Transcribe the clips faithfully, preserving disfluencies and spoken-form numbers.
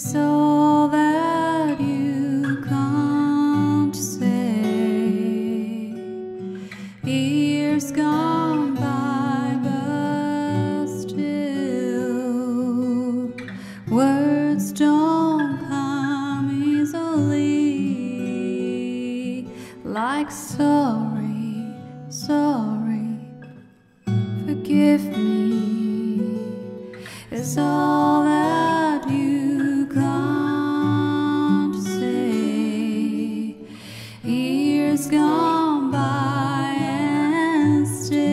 is all that you come to say. Years gone by, but still words don't come easily. Like sorry, sorry, forgive me is all that you come to say. Years gone by and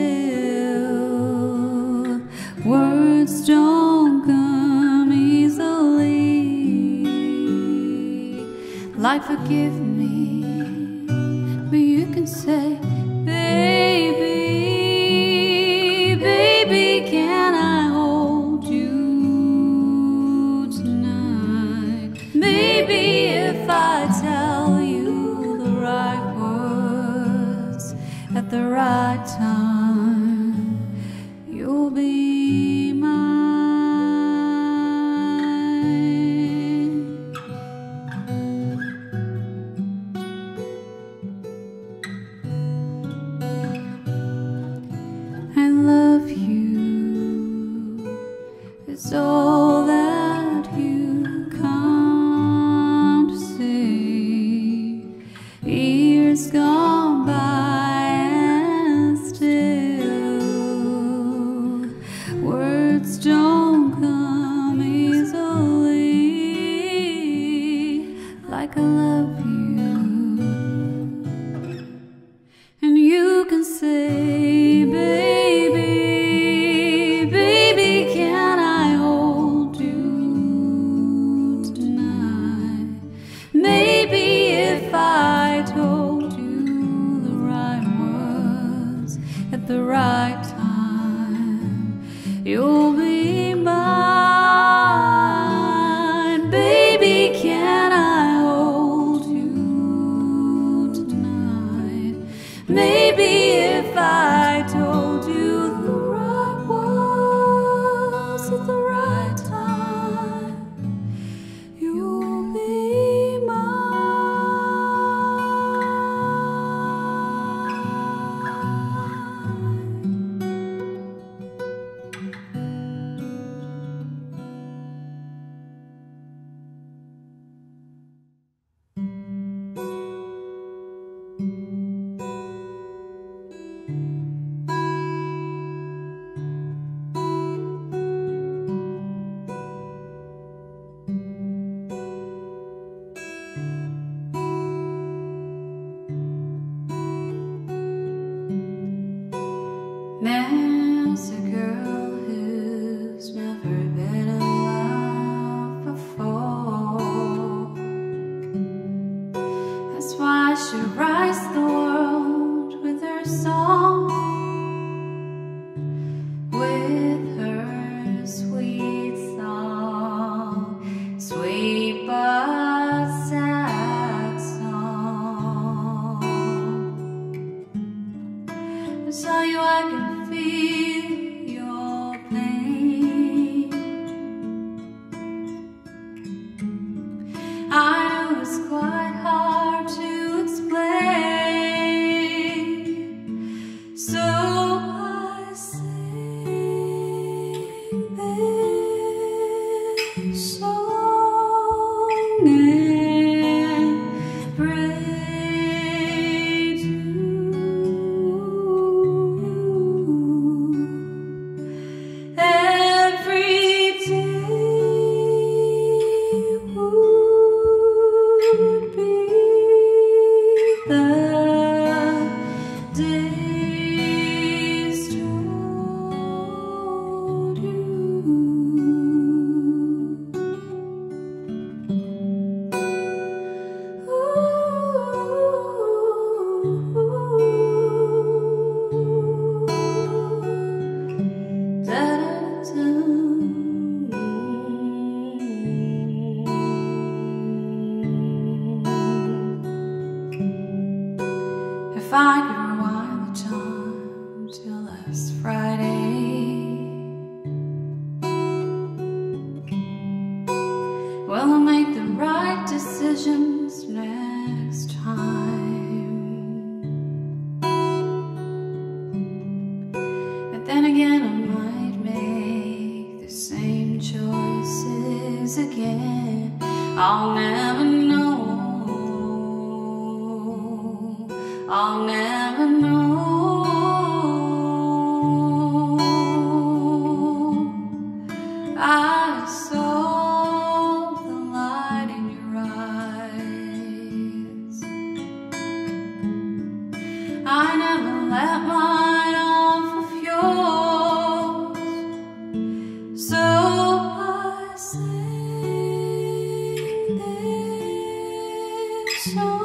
still words don't come easily. Like forgive me, but you can say, baby, baby, can I hold you tonight? Maybe if I tell you the right words at the right time, you'll be mine. I love you is all that you come to say. Years gone by and still words don't come easily. Like I love you, and you can say, baby, baby, can I hold you tonight? Maybe if I told you the right words at the right time, you'll be mine. Baby, can I hold you tonight? Maybe if I told you the right words at the right time, you'll be mine. again. I'll never know, I'll never know. I saw the light in your eyes. I never let mine off of yours, so I sing this song.